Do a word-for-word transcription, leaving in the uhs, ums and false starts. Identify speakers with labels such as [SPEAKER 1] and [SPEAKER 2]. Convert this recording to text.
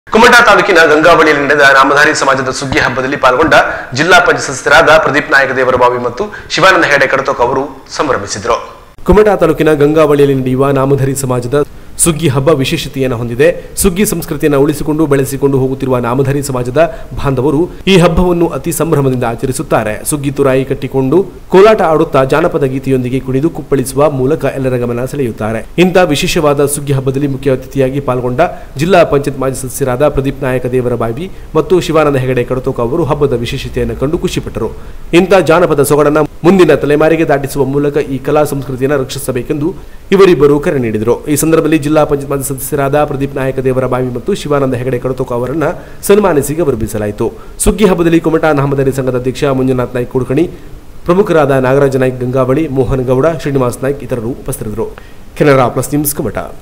[SPEAKER 1] ಕುಮಟಾ ತಾಲೂಕಿನ ಗಂಗಾವಳಿಯಲ್ಲಿ ನಡೆದ ನಾಮಧಾರಿ ಸಮಾಜದ ಸುಗ್ಗಿ ಹಬ್ಬದಲ್ಲಿ ಪಾಲ್ಗೊಂಡ ಜಿಲ್ಲಾ ಪಂಚಾಯತ್ ಸದಸ್ಯರಾದ ಪ್ರದೀಪ್ ನಾಯಕ ದೇವರಬಾವಿ ಮತ್ತು ಶಿವಾನಂದ ಹೆಗಡೆ ಕಡತೋಕ್ ಅವರು ಸಂಭ್ರಮಿಸಿದರು. ಕುಮಟಾ ತಾಲೂಕಿನ ಗಂಗಾವಳಿಯಲ್ಲಿ ನಡೆಯುವ ನಾಮಧಾರಿ ಸಮಾಜದ ಸುಗ್ಗಿ ಹಬ್ಬ ವಿಶೇಷತೆಯನ್ನು ಹೊಂದಿದೆ. ಸುಗ್ಗಿ ಸಂಸ್ಕೃತಿಯನ್ನು ಉಳಿಸಿಕೊಂಡು ಬೆಳೆಸಿಕೊಂಡು ಹೋಗುತ್ತಿರುವ ನಾಮಧಾರಿ ಸಮಾಜದ ಬಾಂಧವರು ಈ ಹಬ್ಬವನ್ನು ಅತಿ ಸಂಭ್ರಮದಿಂದ ಆಚರಿಸುತ್ತಾರೆ. ಸುಗ್ಗಿ ತುರಾಯಿ ಕಟ್ಟಿಕೊಂಡು ಕೋಲಾಟ ಆಡುತ್ತಾ ಜಾನಪದ ಗೀತೆಯೊಂದಿಗೆ ಕುಣಿದು ಕುಪ್ಪಳಿಸುವ ಮೂಲಕ ಎಲ್ಲರ ಗಮನ ಸೆಳೆಯುತ್ತಾರೆ. ಇಂಥ ವಿಶೇಷವಾದ ಸುಗ್ಗಿ ಹಬ್ಬದಲ್ಲಿ ಮುಖ್ಯ ಅತಿಥಿಯಾಗಿ ಪಾಲ್ಗೊಂಡ ಜಿಲ್ಲಾ ಪಂಚಾಯತ್ ಮಾಜಿ ಸದಸ್ಯರಾದ ಪ್ರದೀಪ್ ನಾಯಕ ದೇವರಬಾವಿ ಮತ್ತು ಶಿವಾನಂದ ಹೆಗಡೆ ಕಡತೋಕ್ ಅವರು ಹಬ್ಬದ ವಿಶೇಷತೆಯನ್ನು ಕಂಡು ಖುಷಿಪಟ್ಟರು. ಇಂಥ ಜಾನಪದ ಸೊಗಡನ್ನು ಮುಂದಿನ ತಲೆಮಾರಿಗೆ ದಾಟಿಸುವ ಮೂಲಕ ಈ ಕಲಾ ಸಂಸ್ಕೃತಿಯನ್ನು ರಕ್ಷಿಸಬೇಕೆಂದು ಇವರಿಬ್ಬರು ಕರೆ ನೀಡಿದರು. ಈ ಸಂದರ್ಭದಲ್ಲಿ ಜಿಲ್ಲಾ ಪಂಚಾಯತ್ ಮಾಜಿ ಸದಸ್ಯರಾದ ಪ್ರದೀಪ್ ನಾಯಕ ದೇವರಬಾವಿ ಮತ್ತು ಶಿವಾನಂದ ಹೆಗಡೆ ಕಡತೋಕ್ ಅವರನ್ನು ಸನ್ಮಾನಿಸಿ ಗೌರವಿಸಲಾಯಿತು. ಸುಗ್ಗಿ ಹಬ್ಬದಲ್ಲಿ ಕುಮಟಾ ನಾಮಧಾರಿ ಸಂಘದ ಅಧ್ಯಕ್ಷ ಮಂಜುನಾಥ್ ನಾಯ್ಕ ಕುಡ್ಕಣಿ, ಪ್ರಮುಖರಾದ ನಾಗರಾಜ ನಾಯ್ಕ ಗಂಗಾವಳಿ, ಮೋಹನ್ ಗೌಡ, ಶ್ರೀನಿವಾಸ್ ನಾಯ್ಕ ಇತರರು ಉಪಸ್ಥಿತರಿದ್ದರು. Canara plus news Kumta.